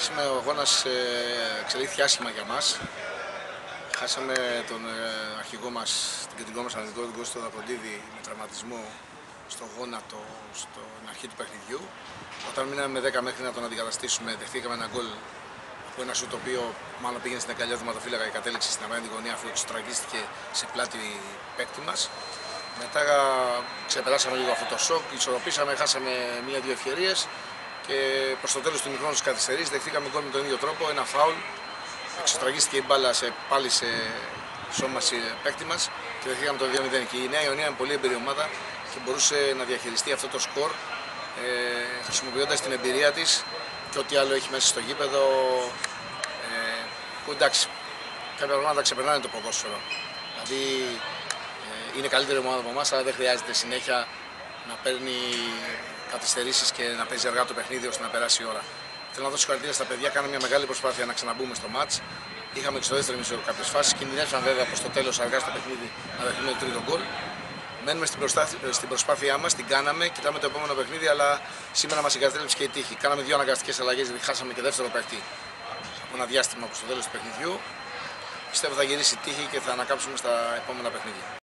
Σήμερα ο αγώνας εξελίχθηκε άσχημα για μας. Χάσαμε τον αρχηγό μας, την κεντρικό μας αναλυτικό, τον Κώστα Δαποντίδη, με τραυματισμό στο γόνατο στην αρχή του παιχνιδιού. Όταν μείναμε με 10 μέχρι να τον αντικαταστήσουμε, δεχτήκαμε ένα γκολ από ένα σουτ το οποίο μάλλον πήγαινε στην αγκαλιά του ματοφύλακα και κατέληξε στην απέναντι γωνία αφού εξωστραγγίστηκε σε πλάτη παίκτη μας. Μετά ξεπεράσαμε λίγο αυτό το σοκ, ισορροπήσαμε, χάσαμε μία-δύο ευκαιρίες και προς το τέλος του ημιχρόνου της καθυστερής δεχτήκαμε γκολ με τον ίδιο τρόπο, ένα φάουλ. Εξωστραγγίστηκε η μπάλα πάλι σε σώμα παίκτη μας και δεχτήκαμε το 2-0. Και η Νέα Ιωνία είναι πολύ εμπειρή ομάδα και μπορούσε να διαχειριστεί αυτό το σκορ χρησιμοποιώντας την εμπειρία της και ό,τι άλλο έχει μέσα στο γήπεδο. Που εντάξει, κάποια πράγματα ξεπερνάνε το ποδόσφαιρο. Δηλαδή είναι καλύτερη ομάδα από εμάς, αλλά δεν χρειάζεται συνέχεια να παίρνει καθυστερήσεις και να παίζει αργά το παιχνίδι ώστε να περάσει η ώρα. Θέλω να δώσω συγχαρητήρια στα παιδιά, κάναμε μια μεγάλη προσπάθεια να ξαναμπούμε στο μάτς. Είχαμε και στο δεύτερο ημίχρονο κάποιες φάσεις, κινδυνεύσαν βέβαια προς το τέλος αργά στο παιχνίδι να δεχτούμε το τρίτο γκολ. Μένουμε στην προσπάθειά μας, την κάναμε, κοιτάμε το επόμενο παιχνίδι, αλλά σήμερα μας εγκατέλειψε και η τύχη. Κάναμε δύο αναγκαστικές αλλαγές, γιατί χάσαμε και δεύτερο παίκτη από ένα διάστημα προς το τέλος του παιχνιδιού. Πιστεύω θα γυρίσει η τύχη και θα ανακάψουμε στα επόμενα παιχνίδια.